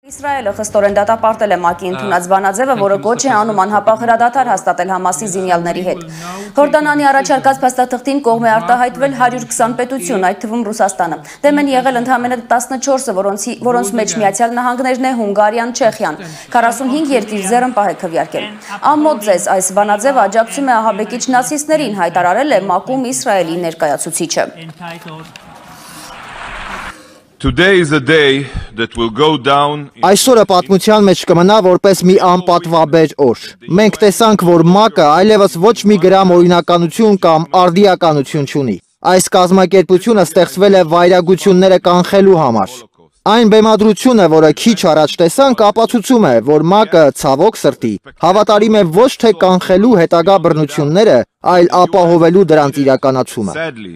Իսրայելը խստորեն դատապարտել է ՄԱԿ-ի ընդունած բանաձևը, որը կոչ է անում անհապաղ հրադադար հաստատել ՀԱՄԱՍ-ի զինյալների հետ։ Հորդանանի առաջարկած փաստաթղթին կողմ է արտահայտվել 120 պետություն, այդ թվում Ռուսաստանը։ Դեմ են եղել ընդամենը 14-ը, որոնց մեջ Միացյալ Նահանգներն է, Հունգարիան, Չեխիան։ 45 երկիր ձեռնպահ է քվեարկել։ Ամոթ ձեզ, այս բանաձևը աջակցում է ահաբեկիչ նացիստներին, հայտարարել է ՄԱԿ-ում Իսրայելի ներկայացուցիչը։ Այսօրը պատմության մեջ կմնա որպես մի անպատվաբեր օր։ Մենք տեսանք, որ ՄԱԿ-ը այլևս ոչ մի գրամ օրինականություն կամ արդիականություն չունի։ Այս կազմակերպությունը ստեղծվել է վայրագությունները կանխելու համար։ Այն բեմադրությունը, որը քիչ առաջ տեսանք, ապացուցում է, որ ՄԱԿ-ը ցավոք սրտի հավատարիմ է ոչ թե կանխելու հետագա բռնությունները, այլ ապահովելու դրանց իրականացումը։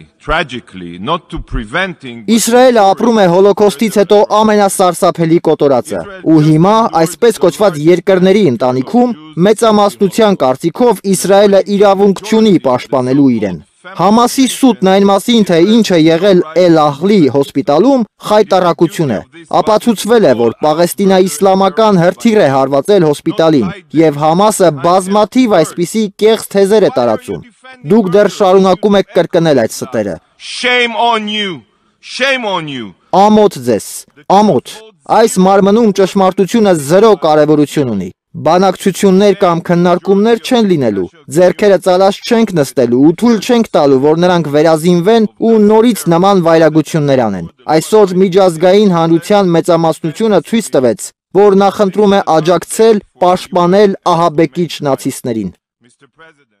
Իսրայելը ապրում է հոլոկոստից հետո ամենասարսափելի կոտորածը, ու հիմա այսպես կոչված երկրների ընտանիքում մեծամասնության կարծիքով Իսրայելը իրավունք չունի պաշտպանելու իրեն։ ՀԱՄԱՍ-ի սուտն այն մասին, թե ինչ է եղել Էլ-Ահլի հոսպիտալում, խայտառակություն է։ Ապացուցվել է, որ պաղեստինա-իսլամական հրթիռ է հարվածել հոսպիտալին, եւ ՀԱՄԱՍ-ը բազմաթիվ այսպիսի կեղծ թեզեր է տարածում։ Դուք դեռ շարունակում եք կրկնել այդ ստերը։ Ամոթ ձեզ, ամոթ։ Այս մարմնում ճշմարտությունը 0 կարևորություն ունի։ Բանակցություններ կամ քննարկումներ չեն լինելու, ձեռքերը ծալած չենք նստելու ու թույլ չենք տալու, որ նրանք վերազինվեն ու նորից նման վայրագություններ անեն։ Այսօր միջազգային հանրության մեծամասնությունը ցույց տվեց, որ նախընտրում է աջակցել, պաշտպանել ահաբեկիչ նացիստներին։